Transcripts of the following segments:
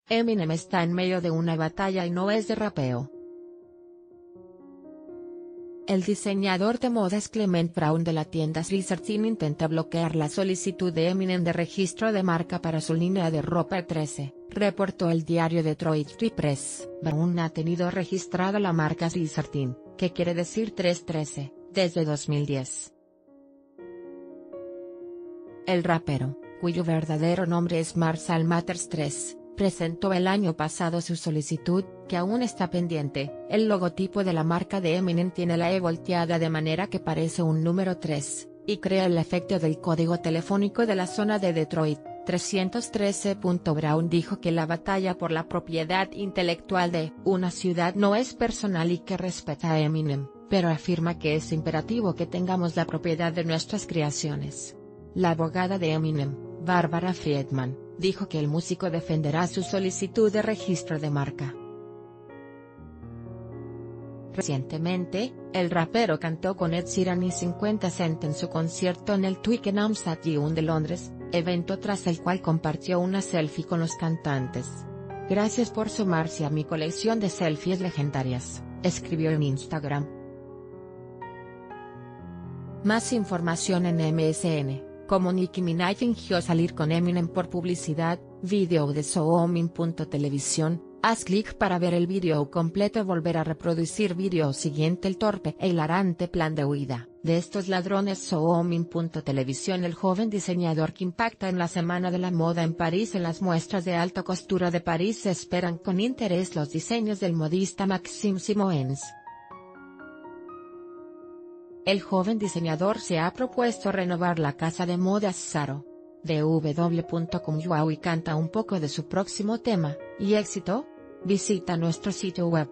Eminem está en medio de una batalla y no es de rapeo. El diseñador de modas Clement Brown de la tienda Sleazy intenta bloquear la solicitud de Eminem de registro de marca para su línea de ropa 13, reportó el diario Detroit Free Press. Brown ha tenido registrada la marca Sleazy, que quiere decir 313, desde 2010. El rapero, cuyo verdadero nombre es Marshall Mathers III, presentó el año pasado su solicitud, que aún está pendiente. El logotipo de la marca de Eminem tiene la E volteada de manera que parece un número 3, y crea el efecto del código telefónico de la zona de Detroit, 313. Brown dijo que la batalla por la propiedad intelectual de una ciudad no es personal y que respeta a Eminem, pero afirma que es imperativo que tengamos la propiedad de nuestras creaciones. La abogada de Eminem, Barbara Friedman, dijo que el músico defenderá su solicitud de registro de marca. Recientemente, el rapero cantó con Ed Sheeran y 50 Cent en su concierto en el Twickenham Stadium de Londres, evento tras el cual compartió una selfie con los cantantes. Gracias por sumarse a mi colección de selfies legendarias, escribió en Instagram. Más información en MSN. Como Nicki Minaj fingió salir con Eminem por publicidad, video de SoHomin.televisión, haz clic para ver el video completo y volver a reproducir video siguiente. El torpe e hilarante plan de huida de estos ladrones. SoHomin.televisión. El joven diseñador que impacta en la Semana de la Moda en París. En las muestras de alta costura de París se esperan con interés los diseños del modista Maxime Simoens. El joven diseñador se ha propuesto renovar la casa de modas Zara. dw.com. Y canta un poco de su próximo tema, ¿y éxito? Visita nuestro sitio web,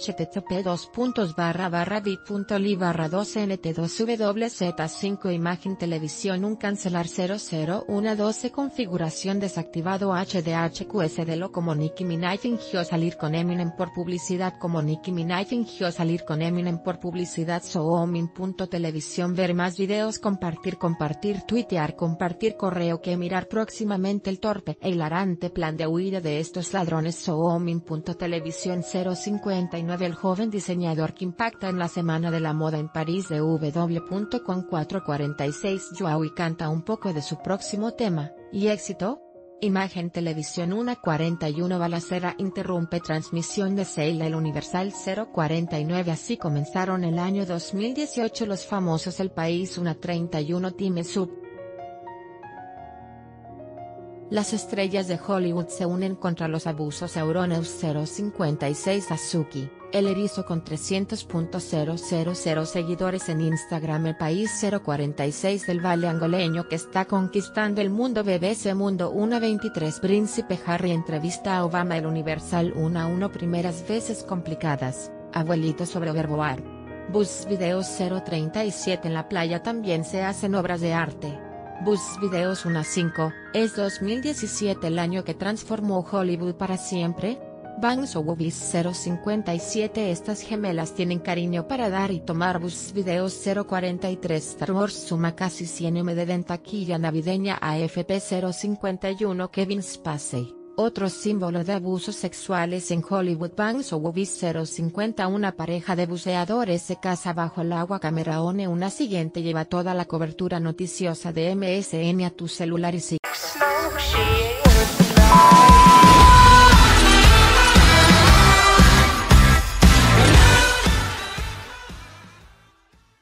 http://bit.ly/2nt2wz5 Imagen televisión un cancelar 0012 configuración desactivado HDHQSD. Como Nicki Minaj fingió salir con Eminem por publicidad. Como Nicki Minaj fingió salir con Eminem por publicidad. SoHomin.televisión. Ver más videos. Compartir tuitear compartir correo que mirar próximamente. El torpe e hilarante plan de huida de estos ladrones. SoHomin.televisión. 059. El joven diseñador que impacta en la Semana de la Moda en París. dw.com. 446. Y canta un poco de su próximo tema, ¿y éxito? Imagen televisión 1:41. Balacera interrumpe transmisión de Seila. El Universal. 0:49. Así comenzaron el año 2018 los famosos. El País. 1:31. Time Sub. Las estrellas de Hollywood se unen contra los abusos. Euronews. 056. Azuki, el erizo con 300.000 seguidores en Instagram. El País. 046. El Valle angoleño que está conquistando el mundo. BBC Mundo. 1:23. Príncipe Harry entrevista a Obama. El Universal. 1:1. Primeras veces complicadas, abuelito sobre overboard. Buzz Videos. 037. En la playa también se hacen obras de arte. Buzz Videos. 1:5. ¿Es 2017 el año que transformó Hollywood para siempre? Bangs o Wubis. 057. Estas gemelas tienen cariño para dar y tomar. Buzz Videos. 043. Star Wars suma casi 100 MD en taquilla navideña. AFP. 051. Kevin Spacey, otro símbolo de abusos sexuales en Hollywood. Bangs o Wubis. 050. Una pareja de buceadores se casa bajo el agua. Cámara ONE. Una siguiente lleva toda la cobertura noticiosa de MSN a tu celular y sí.